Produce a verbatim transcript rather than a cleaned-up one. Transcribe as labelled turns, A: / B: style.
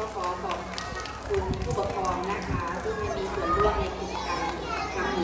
A: ขอขอบคุณผู้ปกครองนะคะที่ให้มีส่วนร่วมในกิจกรรมครั้งนี้